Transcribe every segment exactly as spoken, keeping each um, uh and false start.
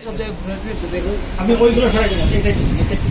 আমি ওইগুলো সরাই দিলাম এই সাইড এই সাইড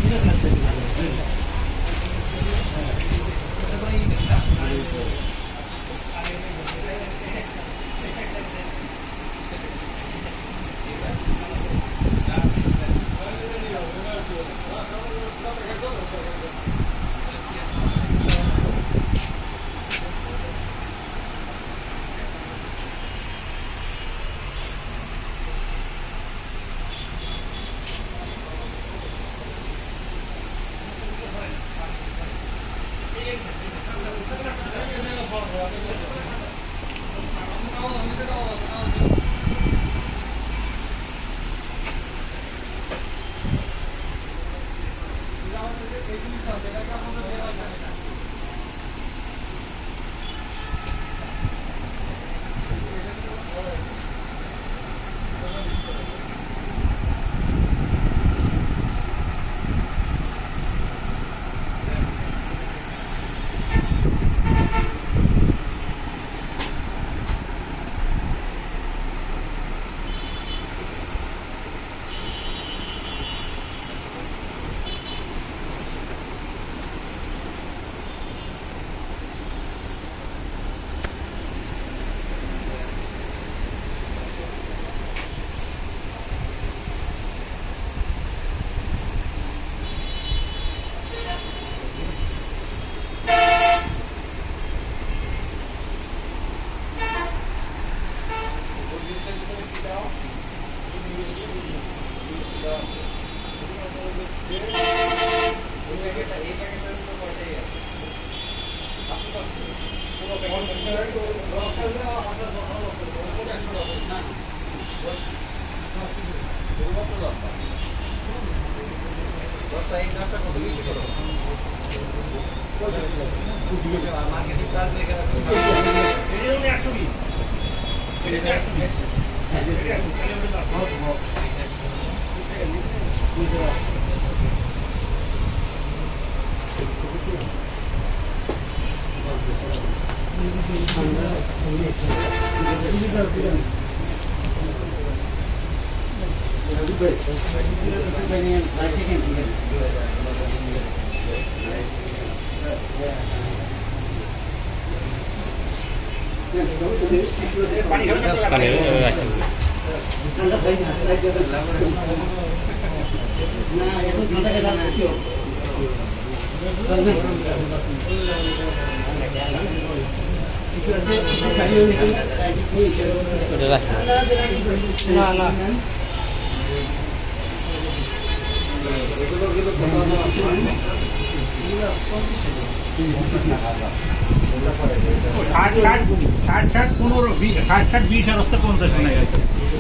ষাট ষাট পনেরো ষাট ষাট বিশ আর হচ্ছে পঞ্চাশ শোনা গেছে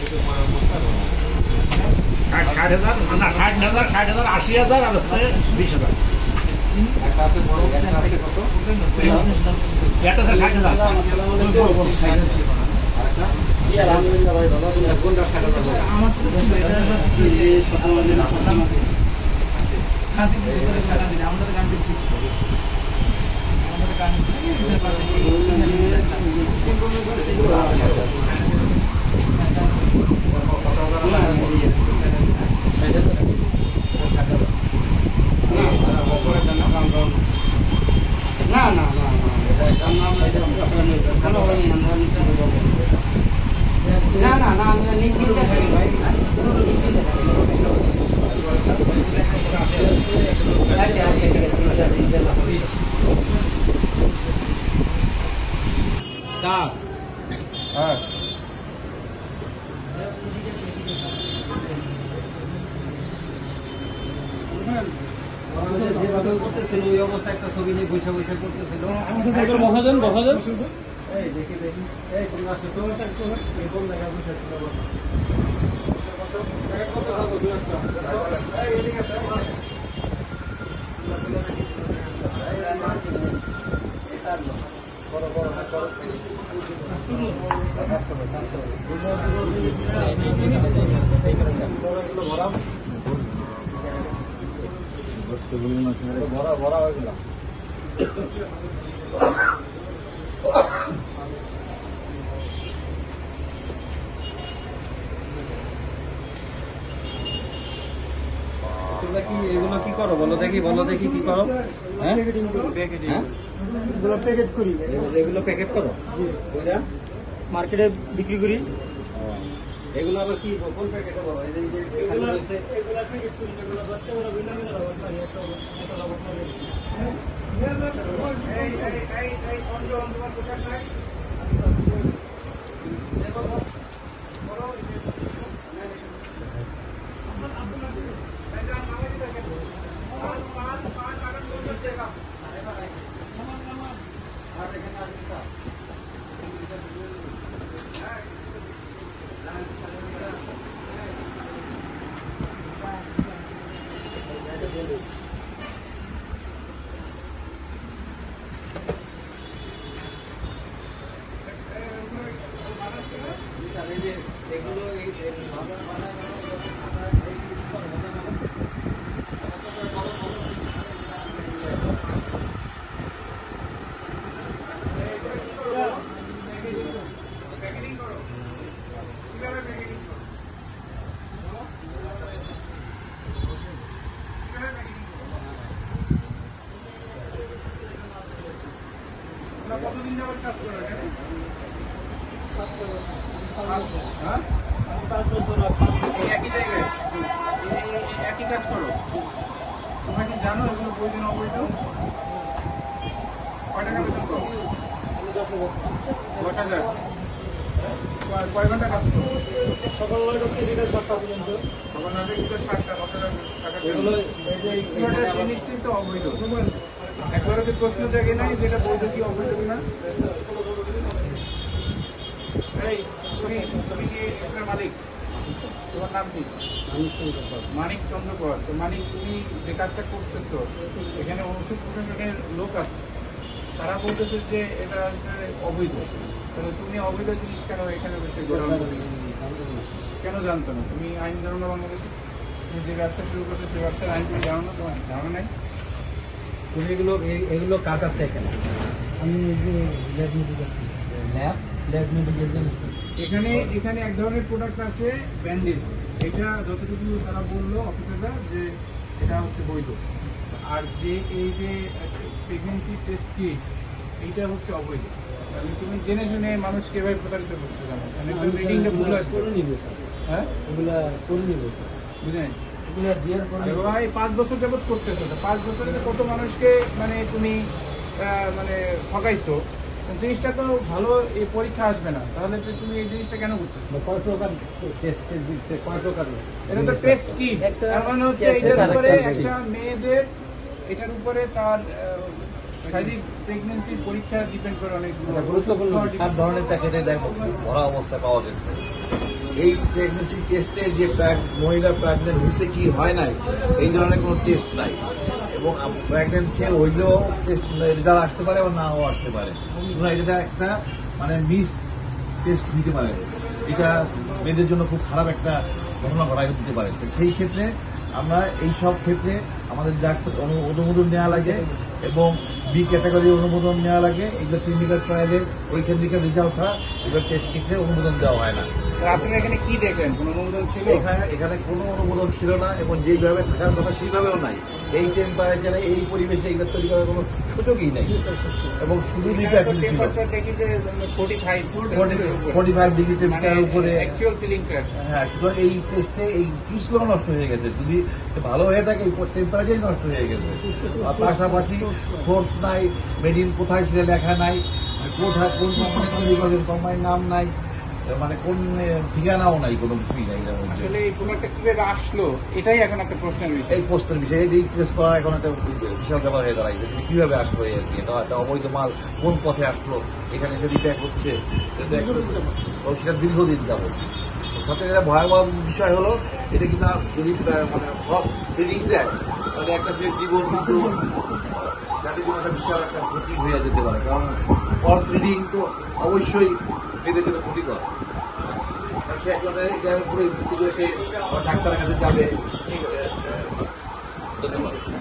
ষাট ষাট হাজার না ষাট হাজার ষাট হাজার আশি হাজার আর হচ্ছে বিশ হাজার এটা আছে ষাট হাজার না না না না না না আমরা নিশ্চিত থাকি ভাই নিশ্চিত থাকি আচ্ছা আচ্ছা ঠিক আছে স্যার হ্যাঁ যে বাদল করতেছিল ওই অবস্থা একটা ছবি নিয়ে বসে বসে করতেছিল বসা দেন বসা দেন এই দেখি দেখি এই তুমি আসো তো এই কোন জায়গায় বসে ছিল কত কত দুই একটা এই এদিকে আছে বড় বড় বড় ভরা ভরা হয়ে গেলাম এগুলো কি এগুলো কি করো বলো দেখি বলো দেখি কি করো? হ্যাঁ হ্যাঁ এগুলো প্যাকেট করি। এগুলো প্যাকেট করো? জি, ওইটা মার্কেটে বিক্রি করি। এগুলো আবার কি কোন প্যাকেটে বলো? এই যে এই যে এখানে রয়েছে এগুলো প্যাকেট করি, এগুলো দশ টাকা করে ভিন্ন ভিন্ন দাম আছে, একটা একটা দাম আছে। এই এই এই এই অন্ধ অন্ধ পোশাক নাই। এগুলো এই কতদিন যাবত কাজ করো এখানে? হ্যাঁ, এই একই জায়গায় এই- এই- এই একই কাজ করো। তোমরা কি জানো এগুলো বৈধ না অবৈধ? কয় টাকা বেতন করো? দশ হাজার। কয়- কয় ঘন্টা কাজ করো? সকাল নয়টা থেকে বিকাল সাতটা পর্যন্ত। সকাল নয়টা থেকে সাতটা, দশ হাজার টাকা বেতন। এগুলো এই যে এগুলো জিনিসটাই তো অবৈধ। একবারও কি প্রশ্ন জাগে নাই যেটা বৈধ কি অবৈধ কিনা? এই তুমি তুমি কি এটার মালিক? তোমার নাম কি? মানিক চন্দ্র কর। তো মানিক, তুমি যে কাজটা করতেছো এখানে ওষুধ প্রশাসনের লোক আছে, তারা বলতেছে যে এটা হচ্ছে অবৈধ। তাহলে তুমি অবৈধ জিনিস কেন এখানে বসে গ্রহণ করছো? কেন জানতো না? তুমি আইন জানো না বাংলাদেশে? তুমি যে ব্যবসা শুরু করছো সেই ব্যবসার আইন তুমি জানো না? তোমার জানো নাই? তুমি এগুলো এই- এগুলো কাজ আছে এখানে? আমি lab medical lab lab medical এখানে এখানে এক ধরনের প্রোডাক্ট আছে ব্যান্ডেজ। এটা যতটুকু তারা বললো অফিসাররা যে এটা হচ্ছে বৈধ। আর যে এই যে প্রেগনেন্সি টেস্ট কিট এইটা হচ্ছে অবৈধ। তাহলে তুমি জেনে শুনে মানুষকে এভাবে প্রতারিত করছো কেন? মানে রিডিংটা ভুল আসবে। করে নিবে স্যার, হ্যাঁ, এগুলা করে নিবে স্যার, বুঝলেন? এগুলা বিয়ার করে আরে ভাই, পাঁচ বছর যাবত করতেছো, তো পাঁচ বছরে তো কত মানুষকে মানে তুমি আহ, মানে ঠকাইছো। জিনিসটা তো ভালো, এই পরীক্ষা আসবে না, তাহলে তো তুমি এই জিনিসটা কেন করতেছো? কয় প্রকার টেস্টের দিচ্ছে, কয় প্রকার এটা তো টেস্ট কি? একটা তার মানে হচ্ছে test এটার আর উপরে একটা test। একটা মেয়েদের এটার উপরে তার আহ, শারীরিক প্রেগন্যান্সি পরীক্ষা ডিপেন্ড করে অনেকগুলো এটা গুরুত্বপূর্ণ বিষয়। সাত ধরনের প্যাকেটে দেখো ভরা অবস্থা পাওয়া গেছে। এই প্রেগনেন্সি টেস্টে যে প্রাগ- মহিলা প্রেগনেন্ট হয়েছে কি হয় নাই, এই ধরনের কোনো টেস্ট নাই। এবং প্রেগনেন্ট খেয়ে হইলেও টেস্ট রেজাল্ট আসতে পারে বা নাও আসতে পারে। সুতরাং এটা একটা মানে মিস টেস্ট দিতে পারে, এটা মেয়েদের জন্য খুব খারাপ একটা ঘটনা ঘটাই দিতে পারে। তো সেই ক্ষেত্রে আমরা এই সব ক্ষেত্রে আমাদের ড্রাগস অনুমোদন নেওয়া লাগে এবং বি ক্যাটাগরি অনুমোদন নেওয়া লাগে। এগুলো ক্লিনিক্যাল ট্রায়ালের পরীক্ষা নিরীক্ষার রেজাল্ট ছাড়া এগুলো টেস্ট কিটসে অনুমোদন দেওয়া হয় না। তো আপনারা এখানে কি দেখলেন? কোনো অনুমোদন ছিল? এখানে এখানে কোনো অনুমোদন ছিল না এবং যেভাবে থাকার কথা সেইভাবেও নাই। এই টেম্পারেচারে এই পরিবেশে এগুলো তৈরি করার কোনো সুযোগই নেই এবং শুধু দুইটা ছিল টেম্পারেচার দেখি যে forty five forty five degree temperature উপরে। অ্যাকচুয়াল সিলিংটা হ্যাঁ, সুতরাং এই টেস্টে এই কিসগুলো নষ্ট হয়ে গেছে। যদি ভালো হয়ে থাকে এই টেম্পারেচারই নষ্ট হয়ে গেছে। আর পাশাপাশি সোর্স নাই, মেডিন কোথায় সেটা লেখা নাই, কোথায় কোন কোম্পানি তৈরি করবেন কোম্পানির নাম নাই, মানে কোন ঠিকানাও নাই, কোনো কিছুই নাই। এটার মধ্যে আসলে এই প্রোডাক্টটা কিভাবে আসলো এটাই এখন একটা প্রশ্নের বিষয়। এই পোস্টের বিষয়ে এই টেস্ট করা এখন একটা বিশাল ব্যাপার হয়ে দাঁড়াইছে। তুমি কিভাবে আসলো এই আর কি, এটা একটা অবৈধ মাল কোন পথে আসলো, এখানে এসে রিপ্যাক হচ্ছে, এটা একটা সেটা দীর্ঘদিন যাবো। সবথেকে একটা ভয়াবহ বিষয় হলো এটা কিন্তু যদি মানে হর্স ব্রিডিং দেয় তাহলে একটা যে জীবন কিন্তু জাতির জন্য একটা বিশাল একটা ক্ষতি হয়ে যেতে পারে। কারণ হর্স ব্রিডিং তো অবশ্যই মেয়েদের জন্য ক্ষতিকর। সে একজনের এটার উপরে ভিত্তি করে সে ডাক্তারের কাছে যাবে। ধন্যবাদ।